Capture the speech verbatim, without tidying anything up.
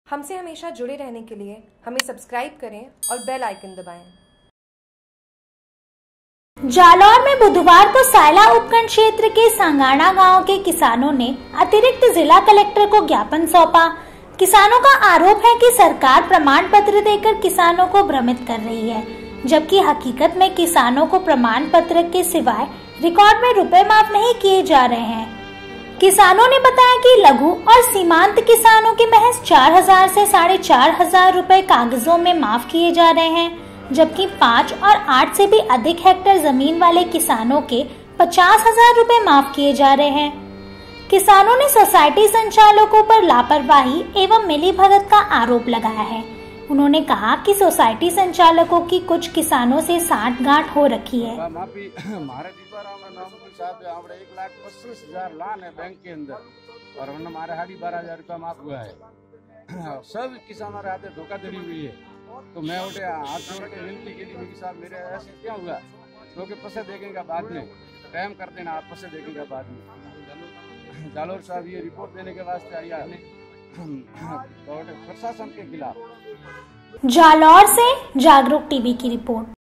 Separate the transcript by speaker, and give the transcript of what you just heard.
Speaker 1: हमसे हमेशा जुड़े रहने के लिए हमें सब्सक्राइब करें और बेल आइकन दबाएं।
Speaker 2: जालौर में बुधवार को सायला उपखंड क्षेत्र के सांगाड़ा गांव के किसानों ने अतिरिक्त जिला कलेक्टर को ज्ञापन सौंपा। किसानों का आरोप है कि सरकार प्रमाण पत्र देकर किसानों को भ्रमित कर रही है, जबकि हकीकत में किसानों को प्रमाण पत्र के सिवाय रिकॉर्ड में रुपए माफ नहीं किए जा रहे हैं। किसानों ने बताया कि लघु और सीमांत किसानों के महज चार हजार से साढ़े चार हजार रूपए कागजों में माफ किए जा रहे हैं, जबकि पाँच और आठ से भी अधिक हेक्टेयर जमीन वाले किसानों के पचास हजार रूपए माफ किए जा रहे हैं। किसानों ने सोसाइटी संचालकों पर लापरवाही एवं मिलीभगत का आरोप लगाया है। उन्होंने कहा कि सोसाइटी संचालकों की कुछ किसानों से साठगांठ हो रखी है।
Speaker 3: एक लाख पच्चीस हजार लान है बैंक के अंदर और हमारे साढ़े बारह हजार रूपया माफ हुआ है। सब किसानों के हाथ धोखाधड़ी हुई है, तो मैं उठे हाथ जोड़ के विनती के लिए साहब मेरे ऐसे क्या हुआ, क्योंकि पैसे देखेगा बाद में, टाइम कर देना, आप पैसे देखेगा बाद में। जालोर साहब ये रिपोर्ट देने के वास्ते आया है प्रशासन के खिलाफ।
Speaker 2: जालौर से जागरूक टीवी की रिपोर्ट।